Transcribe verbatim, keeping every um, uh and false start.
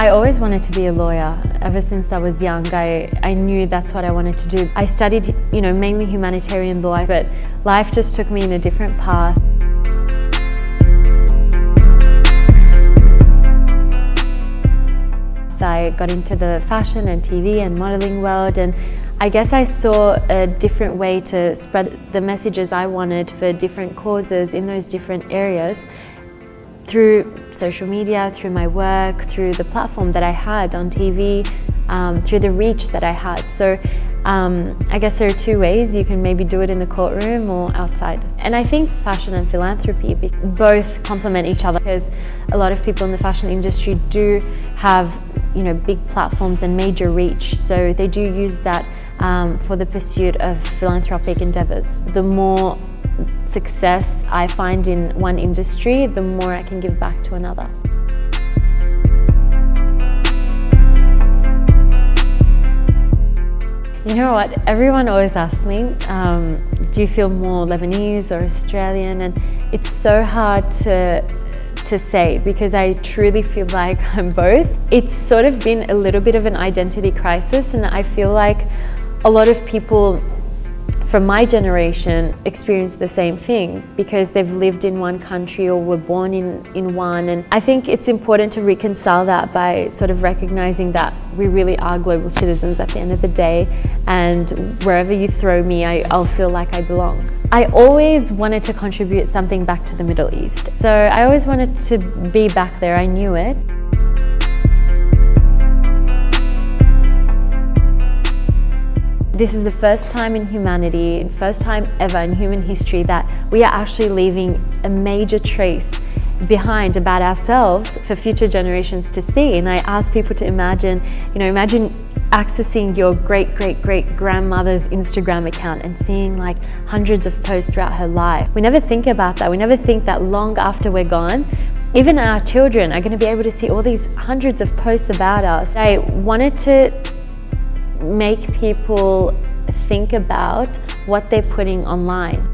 I always wanted to be a lawyer. Ever since I was young, I, I knew that's what I wanted to do. I studied, you know, mainly humanitarian law, but life just took me in a different path. I got into the fashion and T V and modeling world, and I guess I saw a different way to spread the messages I wanted for different causes in those different areas through social media, through my work, through the platform that I had on T V, um, through the reach that I had. So um, I guess there are two ways. You can maybe do it in the courtroom or outside. And I think fashion and philanthropy both complement each other, because a lot of people in the fashion industry do have, you know, big platforms and major reach, so they do use that um, for the pursuit of philanthropic endeavours. The more success I find in one industry, the more I can give back to another. You know what, everyone always asks me, um, do you feel more Lebanese or Australian? And it's so hard to to say, because I truly feel like I'm both. It's sort of been a little bit of an identity crisis, and I feel like a lot of people from my generation experience the same thing because they've lived in one country or were born in, in one. And I think it's important to reconcile that by sort of recognizing that we really are global citizens at the end of the day, and wherever you throw me, I, I'll feel like I belong. I always wanted to contribute something back to the Middle East. So I always wanted to be back there, I knew it. This is the first time in humanity, first time ever in human history, that we are actually leaving a major trace behind about ourselves for future generations to see. And I ask people to imagine, you know, imagine accessing your great great great grandmother's Instagram account and seeing like hundreds of posts throughout her life. We never think about that. We never think that long after we're gone, even our children are going to be able to see all these hundreds of posts about us. I wanted to make people think about what they're putting online.